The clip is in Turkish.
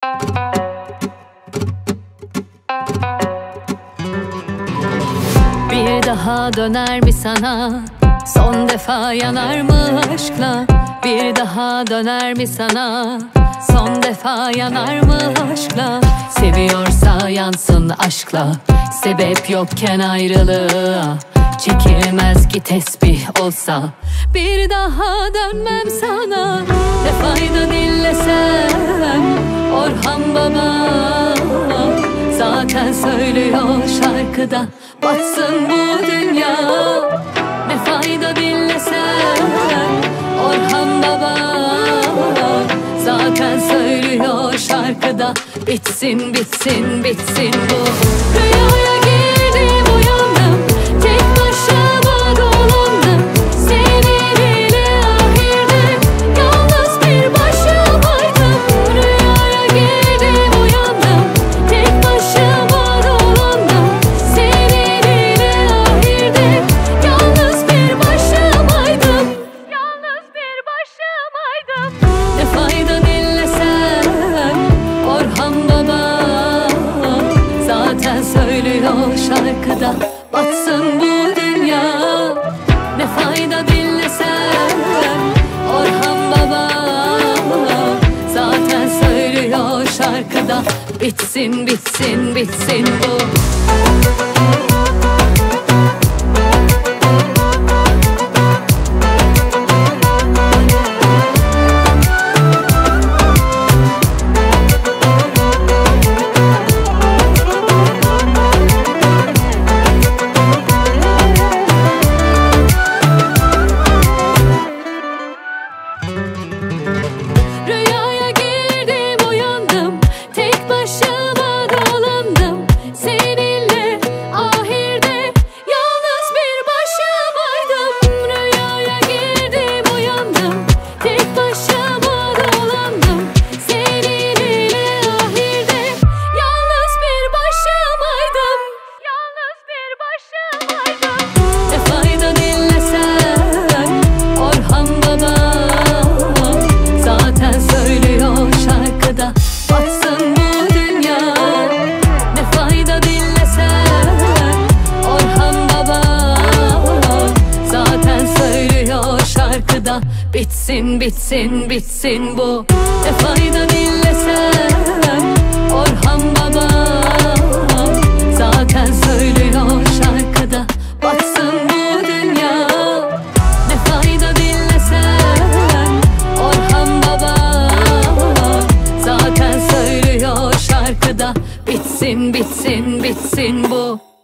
Bir daha döner mi sana? Son defa yanar mı aşkla? Bir daha döner mi sana? Son defa yanar mı aşkla? Seviyorsa yansın aşkla. Sebep yokken ayrılığa çekilmez ki tesbih olsa. Bir daha dönmem sana. Ne fayda dinlesem Orhan Baba. Zaten söylüyor şarkıda, batsın bu dünya. Ne fayda dinlesem Orhan Baba. Zaten söylüyor şarkıda, bitsin bitsin bitsin bu. Rüyaya girdim uyandım, tek başıma dolandım. Seninle ahirde yalnız bir başımaydım. Rüyaya girdim uyandım, tek başıma dolandım. Seninle ahirde yalnız bir başımaydım. Yalnız bir başımaydım. Ne fayda dinlesem Orhan Baba. Zaten söylüyor şarkıda, batsın bu dünya. Ne fayda dinlesem Orhan Baba. Zaten söylüyor şarkıda, bitsin bitsin bitsin bu. Rüyaya girdim uyandım, tek başıma dolandım. Seninle ahirde yalnız bir başımaydım. Rüyaya girdim uyandım, tek başıma dolandım. Seninle ahirde yalnız bir başımaydım. Yalnız bir başımaydım. Ne fayda dinlesem Orhan Baba. Zaten söylüyor şarkıda, batsın bu dünya. Ne fayda dinlesem Orhan Baba. Zaten söylüyor şarkıda, bitsin bitsin bitsin bu. Ne fayda dinlesem Orhan Baba. Zaten söylüyor şarkıda, batsın bu dünya. Ne fayda dinlesem Orhan Baba. Zaten söylüyor şarkıda, bitsin bitsin bitsin bu.